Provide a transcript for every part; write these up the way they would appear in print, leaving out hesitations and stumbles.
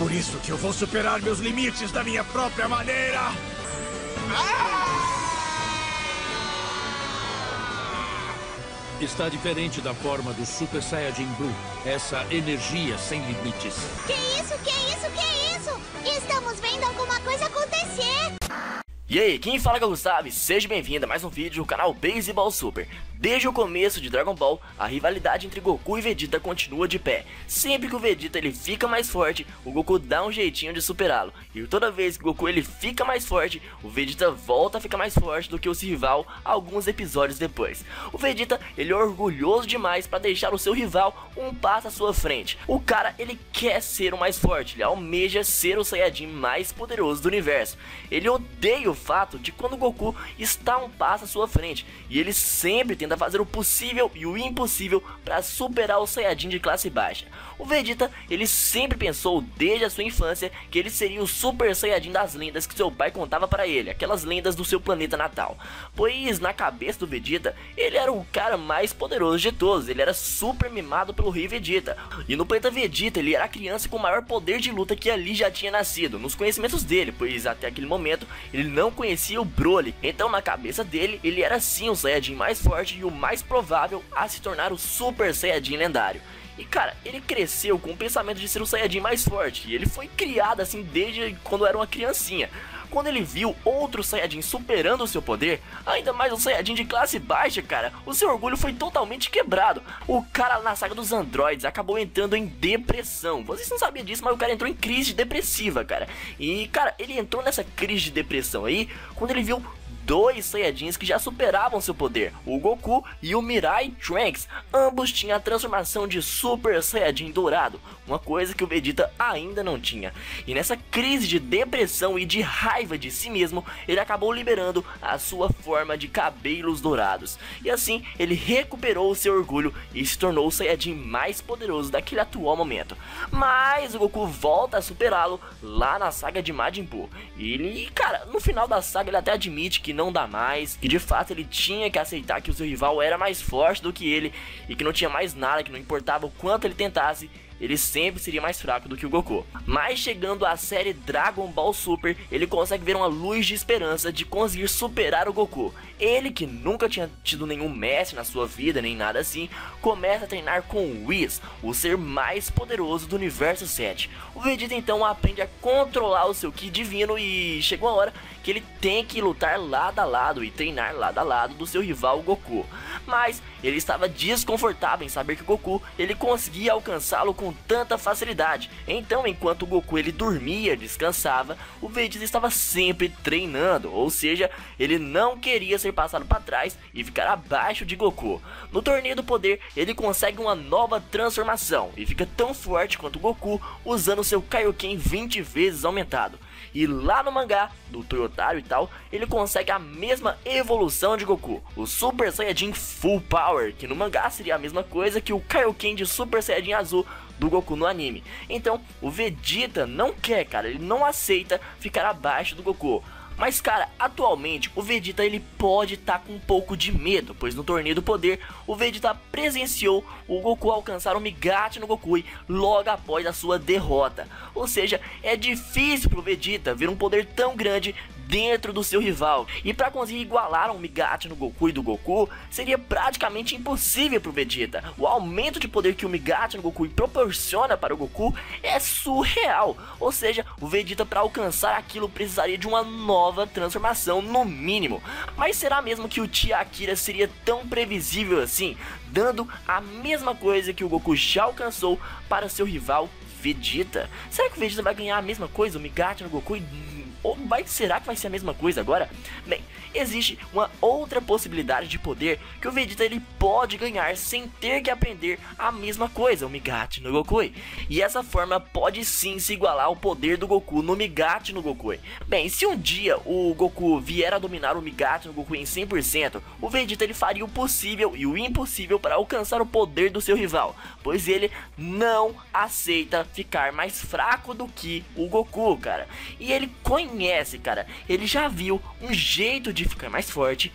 por isso que eu vou superar meus limites da minha própria maneira. Está diferente da forma do Super Saiyajin Blue. Essa energia sem limites. Que isso? Que isso? Que isso? Estamos vendo alguma coisa acontecer. E aí, quem fala que é o Gustavo? Seja bem-vindo a mais um vídeo do canal Baseball Super. Desde o começo de Dragon Ball, a rivalidade entre Goku e Vegeta continua de pé. Sempre que o Vegeta ele fica mais forte, o Goku dá um jeitinho de superá-lo. E toda vez que o Goku ele fica mais forte, o Vegeta volta a ficar mais forte do que o seu rival alguns episódios depois. O Vegeta ele é orgulhoso demais para deixar o seu rival um passo à sua frente. O cara ele quer ser o mais forte, ele almeja ser o Saiyajin mais poderoso do universo. Ele odeia o fato de quando o Goku está um passo à sua frente, e ele sempre tenta fazer o possível e o impossível para superar o Saiyajin de classe baixa. O Vegeta ele sempre pensou desde a sua infância que ele seria o Super Saiyajin das lendas que seu pai contava para ele, aquelas lendas do seu planeta natal. Pois na cabeça do Vegeta ele era o cara mais poderoso de todos, ele era super mimado pelo rei Vegeta. E no planeta Vegeta ele era a criança com o maior poder de luta que ali já tinha nascido, nos conhecimentos dele, pois até aquele momento ele não conhecia o Broly. Então na cabeça dele ele era sim o Saiyajin mais forte e o mais provável a se tornar o Super Saiyajin lendário. E cara, ele cresceu com o pensamento de ser o Saiyajin mais forte, e ele foi criado assim desde quando era uma criancinha. Quando ele viu outro Saiyajin superando o seu poder, ainda mais um Saiyajin de classe baixa, cara, o seu orgulho foi totalmente quebrado. O cara na saga dos androides acabou entrando em depressão. Vocês não sabiam disso, mas o cara entrou em crise depressiva, cara. E cara, ele entrou nessa crise de depressão aí quando ele viu dois Saiyajins que já superavam seu poder, o Goku e o Mirai Trunks. Ambos tinham a transformação de Super Saiyajin dourado, uma coisa que o Vegeta ainda não tinha. E nessa crise de depressão e de raiva de si mesmo, ele acabou liberando a sua forma de cabelos dourados. E assim, ele recuperou o seu orgulho e se tornou o Saiyajin mais poderoso daquele atual momento. Mas o Goku volta a superá-lo lá na saga de Majin Buu. E ele, cara, no final da saga ele até admite que não dá mais, que de fato ele tinha que aceitar que o seu rival era mais forte do que ele e que não tinha mais nada, que não importava o quanto ele tentasse, ele sempre seria mais fraco do que o Goku. Mas chegando à série Dragon Ball Super, ele consegue ver uma luz de esperança de conseguir superar o Goku. Ele, que nunca tinha tido nenhum mestre na sua vida, nem nada assim, começa a treinar com o Whis, o ser mais poderoso do Universo 7. O Vegeta então aprende a controlar o seu Ki divino e chegou a hora que ele tem que lutar lado a lado e treinar lado a lado do seu rival Goku. Mas ele estava desconfortável em saber que o Goku ele conseguia alcançá-lo com tanta facilidade. Então, enquanto o Goku ele dormia, descansava, o Vegeta estava sempre treinando, ou seja, ele não queria ser passado para trás e ficar abaixo de Goku. No torneio do poder, ele consegue uma nova transformação e fica tão forte quanto o Goku, usando seu Kaioken 20 vezes aumentado. E lá no mangá do Toyotaro e tal, ele consegue a mesma evolução de Goku, o Super Saiyajin Full Power, que no mangá seria a mesma coisa que o Kaioken de Super Saiyajin Azul do Goku no anime. Então o Vegeta não quer, cara, ele não aceita ficar abaixo do Goku. Mas cara, atualmente o Vegeta ele pode estar com um pouco de medo, pois no torneio do poder o Vegeta presenciou o Goku alcançar o Migatte no Goku logo após a sua derrota. Ou seja, é difícil pro Vegeta ver um poder tão grande dentro do seu rival, e para conseguir igualar um Migatte no Goku e do Goku seria praticamente impossível para o Vegeta. O aumento de poder que o Migatte no Goku proporciona para o Goku é surreal, ou seja, o Vegeta para alcançar aquilo precisaria de uma nova transformação no mínimo. Mas será mesmo que o Tia Akira seria tão previsível assim, dando a mesma coisa que o Goku já alcançou para seu rival Vegeta? Será que o Vegeta vai ganhar a mesma coisa, o Migatte no Goku ou será que vai ser a mesma coisa agora? Bem, existe uma outra possibilidade de poder que o Vegeta ele pode ganhar sem ter que aprender a mesma coisa, o Migatte no Goku. E essa forma pode sim se igualar ao poder do Goku no Migatte no Goku. Bem, se um dia o Goku vier a dominar o Migatte no Goku em 100%, o Vegeta ele faria o possível e o impossível para alcançar o poder do seu rival, pois ele não aceita ficar mais fraco do que o Goku, cara. E ele conhece, cara, ele já viu um jeito de ficar mais forte,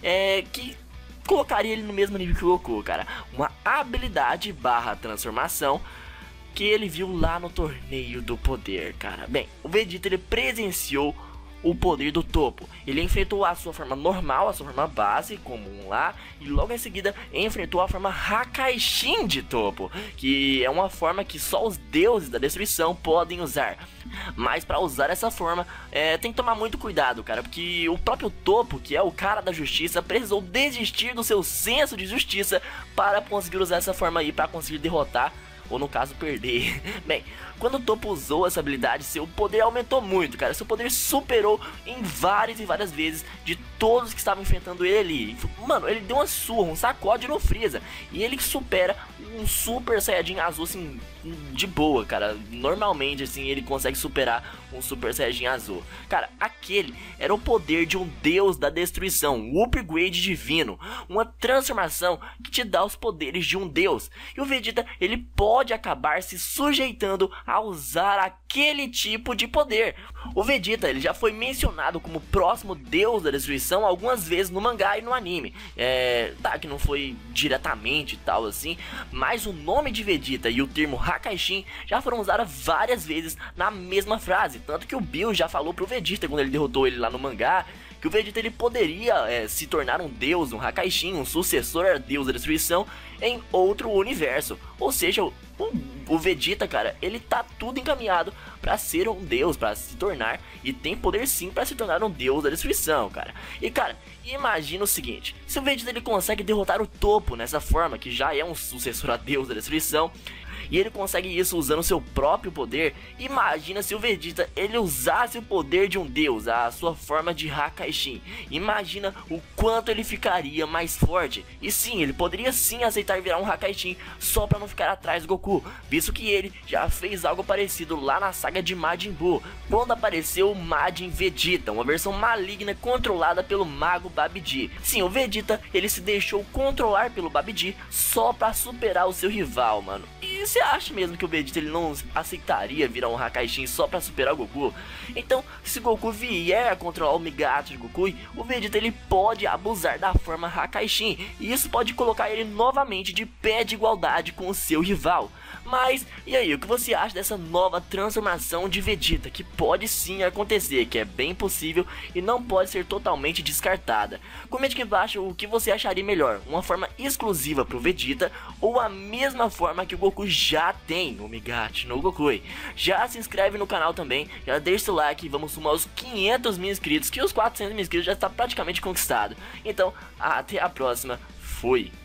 que colocaria ele no mesmo nível que o Goku, cara. Uma habilidade barra transformação que ele viu lá no torneio do poder, cara. Bem, o Vegeta ele presenciou o poder do topo. Ele enfrentou a sua forma normal, a sua forma base, comum lá, e logo em seguida enfrentou a forma Hakaishin de topo, que é uma forma que só os deuses da destruição podem usar. Mas para usar essa forma, tem que tomar muito cuidado, cara, porque o próprio topo, que é o cara da justiça, precisou desistir do seu senso de justiça para conseguir usar essa forma aí, para conseguir derrotar, ou no caso perder. Bem, quando o topo usou essa habilidade, seu poder aumentou muito, cara. Seu poder superou em várias e várias vezes de todos que estavam enfrentando ele. Mano, ele deu uma surra, um sacode no Freeza, e ele supera um Super Saiyajin azul, assim, de boa, cara. Normalmente, assim, ele consegue superar um Super Saiyajin azul. Cara, aquele era o poder de um deus da destruição, um upgrade divino, uma transformação que te dá os poderes de um deus. E o Vegeta, ele pode acabar se sujeitando a usar aquele tipo de poder. O Vegeta, ele já foi mencionado como próximo deus da destruição algumas vezes no mangá e no anime. Tá, que não foi diretamente e tal assim, mas o nome de Vegeta e o termo Hakaishin já foram usados várias vezes na mesma frase. Tanto que o Bill já falou pro Vegeta quando ele derrotou ele lá no mangá, que o Vegeta ele poderia se tornar um deus, um Hakaishin, um sucessor a deus da destruição em outro universo. Ou seja, o Vegeta, cara, ele tá tudo encaminhado pra ser um deus, pra se tornar, e tem poder sim pra se tornar um deus da destruição, cara. E cara, imagina o seguinte, se o Vegeta ele consegue derrotar o topo nessa forma, que já é um sucessor a deus da destruição, e ele consegue isso usando seu próprio poder, imagina se o Vegeta ele usasse o poder de um deus, a sua forma de Hakaishin. Imagina o quanto ele ficaria mais forte. E sim, ele poderia sim aceitar virar um Hakaishin só pra não ficar atrás do Goku, visto que ele já fez algo parecido lá na saga de Majin Buu, quando apareceu o Majin Vegeta, uma versão maligna controlada pelo mago Babidi. Sim, o Vegeta ele se deixou controlar pelo Babidi só pra superar o seu rival, mano. E você acha mesmo que o Vegeta ele não aceitaria virar um Hakaishin só pra superar o Goku? Então, se Goku vier a controlar o Migato de Goku, o Vegeta ele pode abusar da forma Hakaishin, e isso pode colocar ele novamente de pé de igualdade com o seu rival. Mas, e aí, o que você acha dessa nova transformação de Vegeta, que pode sim acontecer, que é bem possível e não pode ser totalmente descartada? Comente aqui embaixo o que você acharia melhor, uma forma exclusiva pro Vegeta ou a mesma forma que o Goku já tem no Migato no Goku. Já se inscreve no canal também, já deixa o like, vamos sumar os 500 mil inscritos, que os 400 mil inscritos já está praticamente conquistado. Então, até a próxima, fui!